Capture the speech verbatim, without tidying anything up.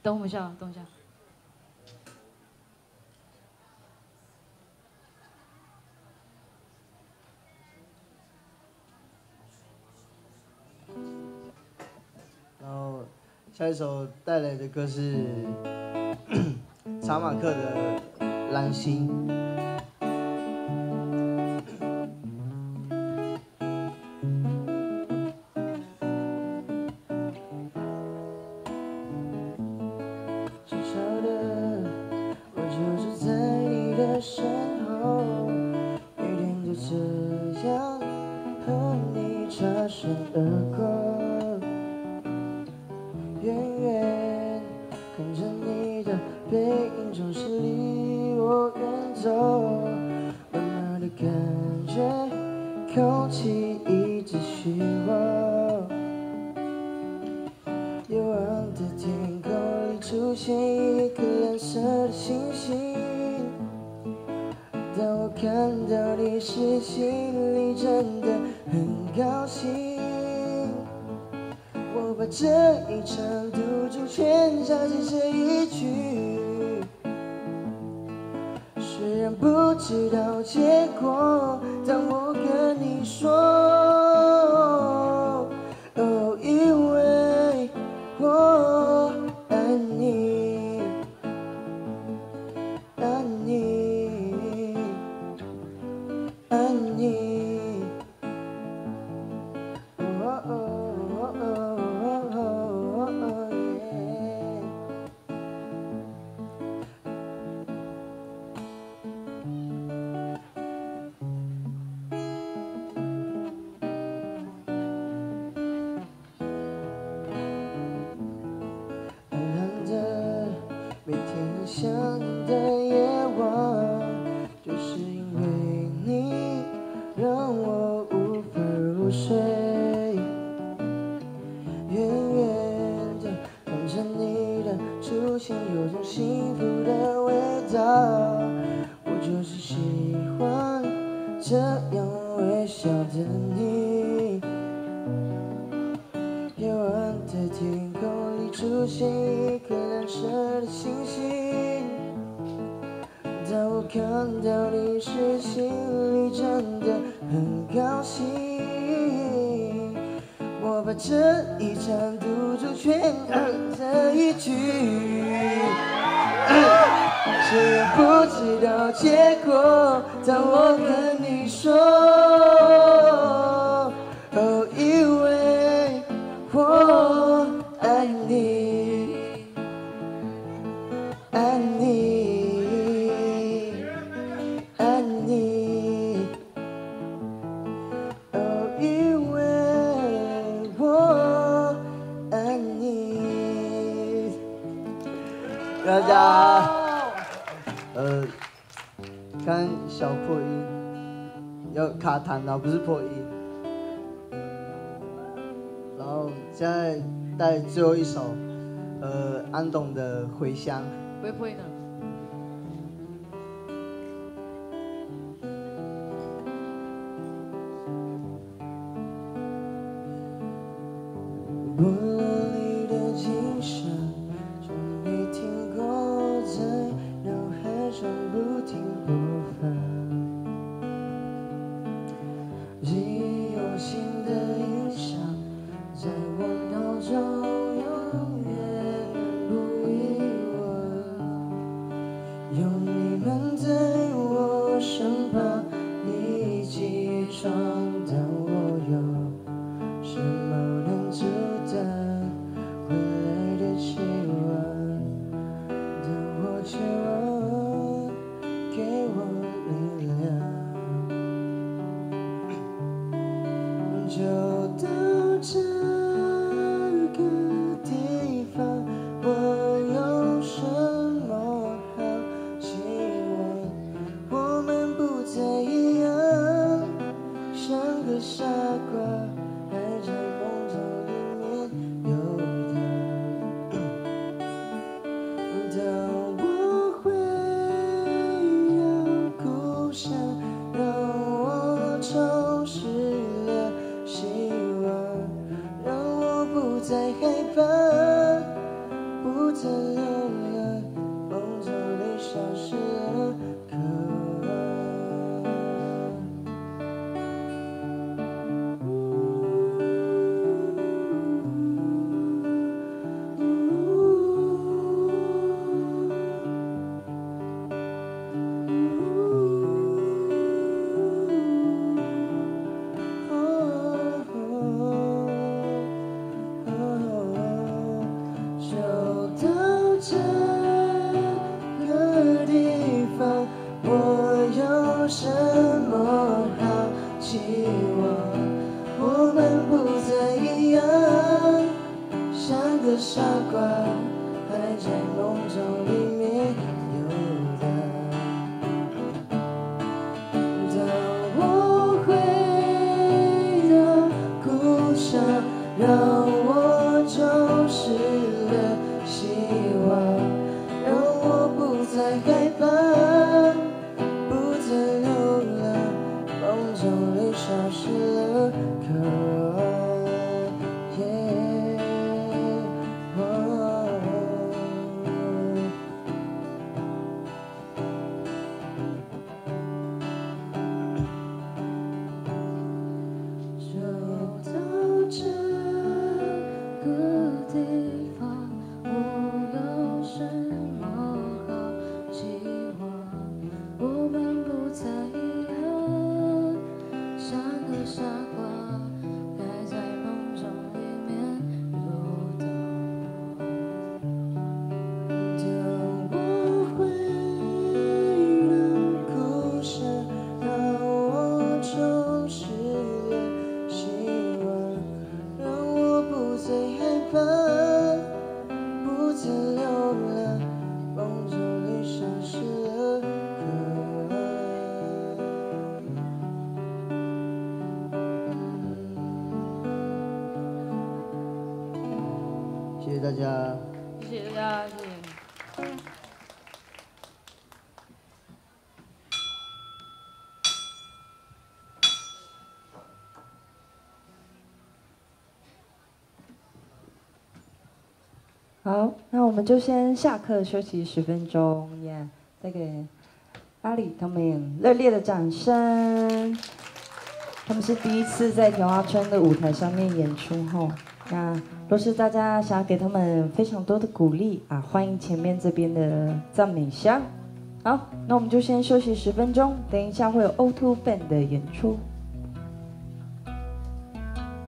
等我一下，等一下。 然后下一首带来的歌是查马克的《蓝星》。悄悄的，我就是在你的身后，每天就这样和你擦身而过。远远看着你的背影，总是离我远走，温暖的感觉，空气一直虚我。幽暗的天空里出现一颗蓝色的星星，当我看到你时，心里真的很高兴。我把这一场赌注全砸在这一句，虽然不知道结果，但我跟你说，哦，因为我爱你，爱你，爱你。哦哦哦哦。每天很想你的夜晚，就是因为你让我无法入睡。远远的看着你的出现，有种幸福的味道。我就是喜欢这样微笑的你。夜晚的天空里出现一颗蓝色的星星，当我看到你时，心里真的很高兴。我把这一场赌注全按这一局，虽然不知道结果，但我跟你说，哦，因为我爱你，爱你，爱你，哦，因为我爱你。大家，呃，看小破音，要卡弹啊，不是破音。然后现在带最后一首，呃，安董的《回乡》。 不会不会的。 波里的景象，从没听过，在脑海中不停播放，记忆犹新的印象，在我脑中永远不遗忘。有你们在我身旁，一起闯荡，我有什么能阻挡未来的期望？但我绝望，给我力量。就到这个地方，我有什么好希望？我们不再一样，像个傻瓜，还在梦中里面游荡。当我家， 谢谢大家，谢谢。 好，那我们就先下课休息十分钟，耶！再给阿里他们热烈的掌声。他们是第一次在田花村的舞台上面演出吼，那若是大家想要给他们非常多的鼓励啊，欢迎前面这边的赞美箱。好，那我们就先休息十分钟，等一下会有 O 二 Band 的演出。